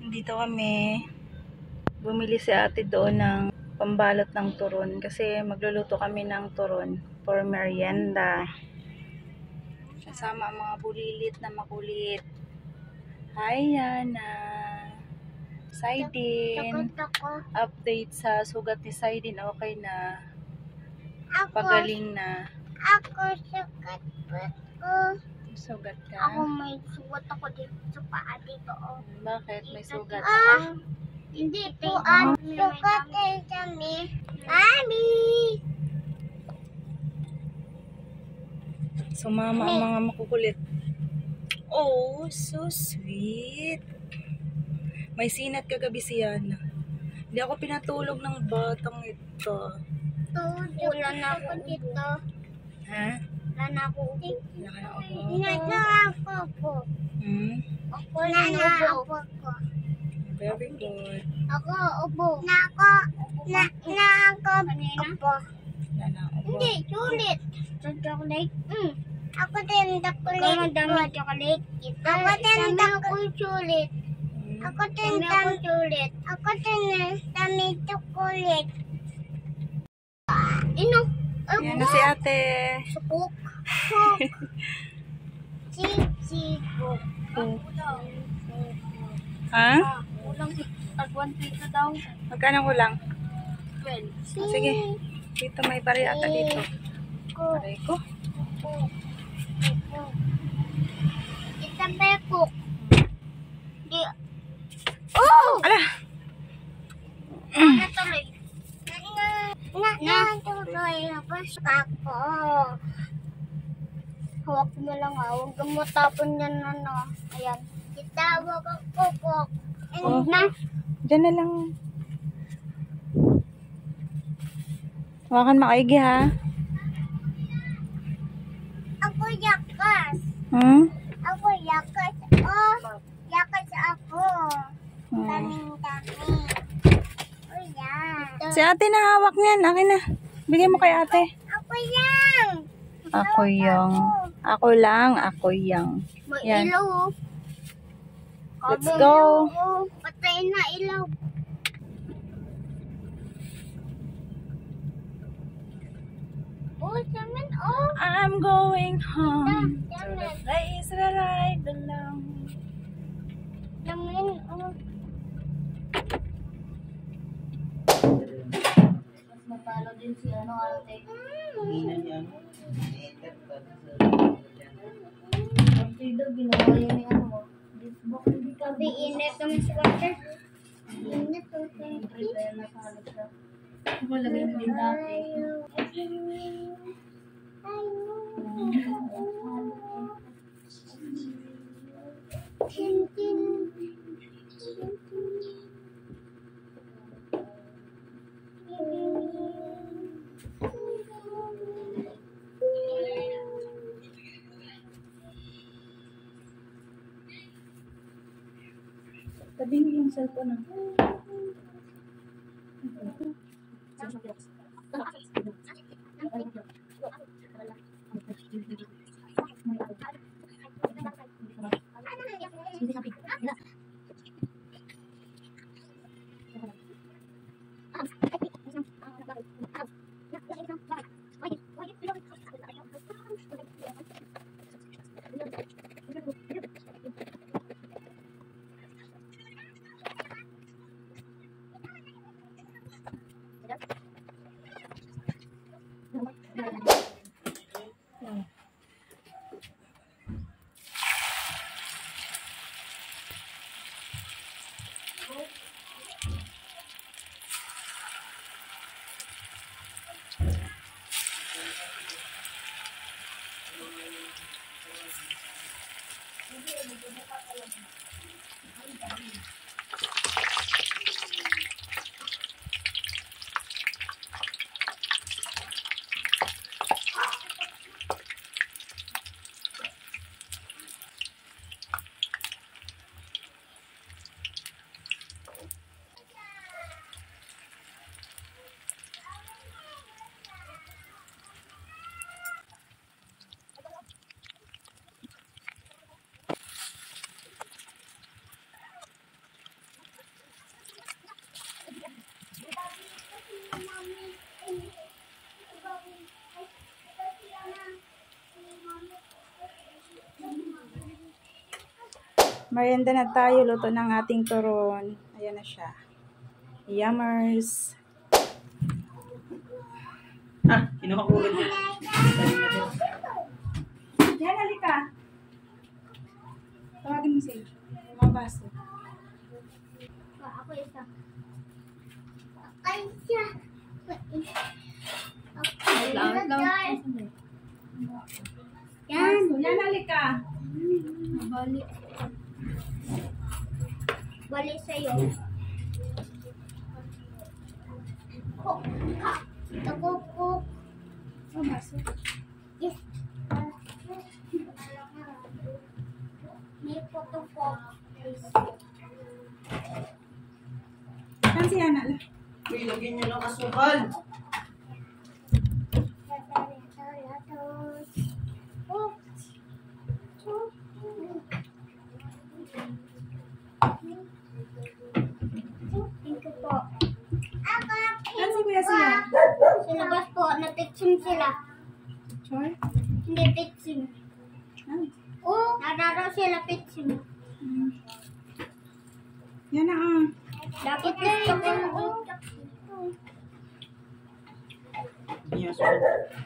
Dito kami, bumili si ate doon ng pambalot ng turon kasi magluluto kami ng turon for merienda. Kasama ang mga bulilit na makulit. Hi Yana! Saidin! Update sa sugat ni Saidin, okay na. Pagaling na. Ako sugat ko. Sugat ka? Ako may sugat ako dito sa paa dito. Oh. Bakit? May sugat? Hindi po. Sugat ay kami. Mami! Sumama ang mga makukulit. Oh, so sweet. May sinat kagabi si Yana. Hindi ako pinatulog ng batang ito. Wala na ako dito. Ha? Wala na ako upo. Wala ka na ako. Ako. Hmm? Ako na ako. Very good. Ako upo. Na ako. Na ako. Upo. Wala na ako. Hindi, sulit. Chocolate? Ako din chocolate. Ako dami chocolate. Ako din ako sulit. Ako din dami sulit. Ako din dami chocolate. Ino? Yan na si ate. Sukuk. Sipsipuk. Ha? Kulang tag 1 peso daw. Magkano kulang? 12. Oh, sige. Dito may bari ata dito. Bari ko. Kita pekuk. Di. Oh! Ala! Natuloy. Natuloy. Tapos ako. Hawak mo lang ha. Huwag kang matapon yan ano. Ayan. Itawag ang kukok. Oh. Na. Diyan na lang. Hawakan makaigi ha. Ako yakas. Hmm? Ako yakas. Oh. Yakas ako. Daming-dami. Oh yan. Si ate na hawak niyan. Akin na. Bigay mo kay ate. Ako yan. Ako yung. Ako lang. Ako yung. May Yan. ilaw oh. Let's Kabang go. ilaw, oh. Patay na ilaw. Oh, samin oh. I'm going home to Yan the na. place where I belong. Samin oh. Mas matalo din si ano ate. Partido ginawa yun ni ano mo. Sabi init naman si water. Init oh. Prepare na sa halos na. Ako lagay mo din dati. Tabihin yung cellphone na. Merienda na tayo. Luto ng ating turon. Ayan na siya. Yummers. Kinuha ko ulit yun. Yan, halika. Tawagin mo siya. Mabaso. Ako isa. Ay, siya. Yan. Yan, halika. Balik. Balik sa'yo. Ako. Mabaso. Yes. May photo ko. Saan si Ana? Uy, lagyan niyo ng asukal. Thank you po. Saan si Kuya siya? Sa labas po, natiksim sila. Chor? Hindi tiksim. Oo, nararaw sila tiksim. Yan na Dapat gusto ko. Hindi niya asukal.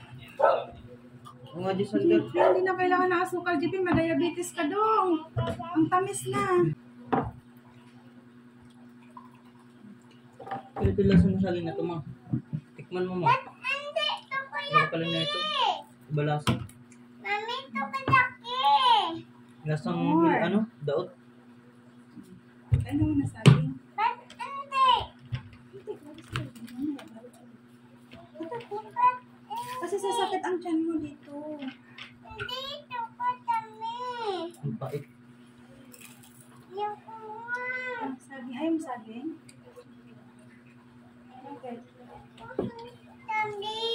Mga Diyos ang JP, hindi na kailangan ng asukal. JP, madiabetes ka dong. Ang tamis na. Ito lasa mo sa alin na ito, ma. Tikman mo, ma. Hindi, ito ko Wala pala na ito. Iba lasa. Mami, ito ko laki. Lasang, More. daot. Ano mo nasabi? Ba't hindi? Kasi sasakit ang tiyan mo dito. Hindi, ito ko dami. Ang pait. Yung kuha. Sabi, ayaw mo sabi? Okay. Dami.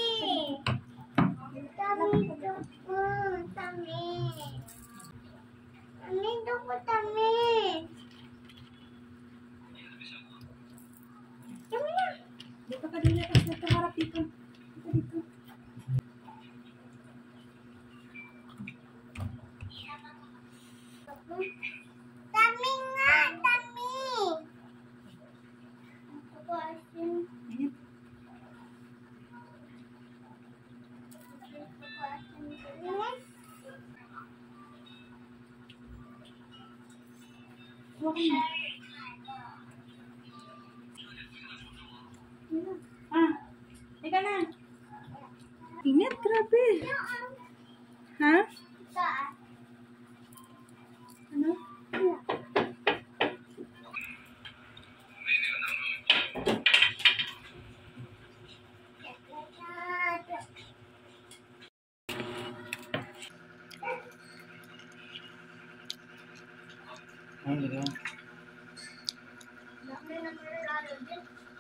Dami ito ko. Dami. Dami ito ko dami. Dami na. Dito ka din tapos na tumarap dito. Dito. Dami nga, dami. Ito ko asin. Ayan. Ito ko asin. Yes. Okay na. Ika na. Ingat, grabe. Ha? Saan? Ano? Ay, hindi. Dami na malalo din.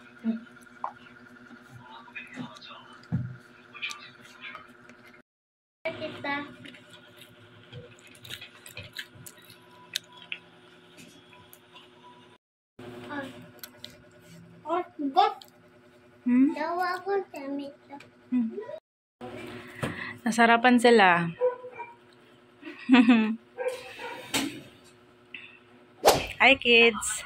Kita. Oh, got. Dawa ko damit. Nasarapan sila. Hi, kids.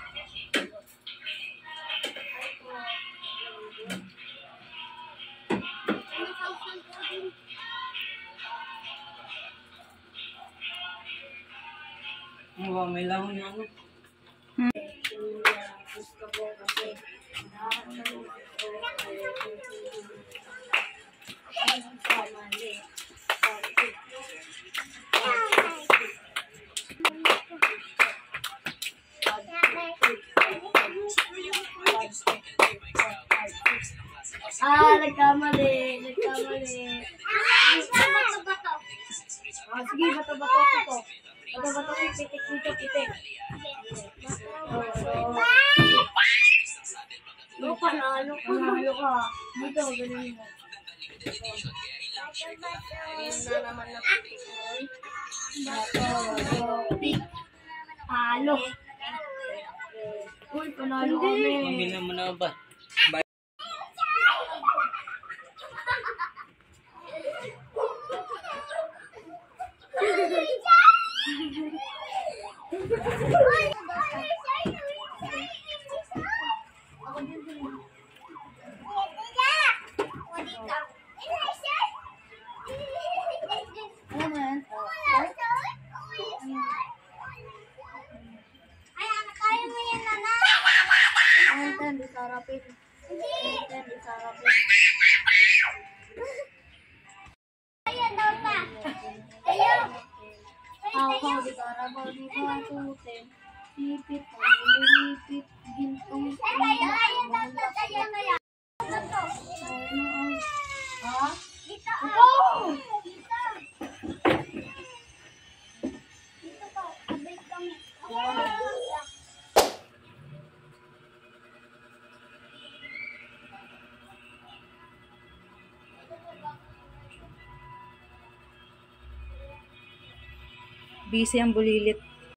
Wow, may langon yung ano. Nagkamali. Bato-bato. Sige, bato-bato ko. Bato-bato ko, pitik. Luka na, luka ka. Dito, ganun mo. Na naman na Palo. Uy, panalo kami. Pamilya mo na ba? Thank you. Sarapin. Hindi. Sarapin. Ayan daw na. Ayan. Ako di karabaw di batutin. Sipit, pamilipit, gintong. Ayan daw na. Ayan na yan. Ha? Dito. Dito. Dito po. Abay kami. Busy ang bulilit.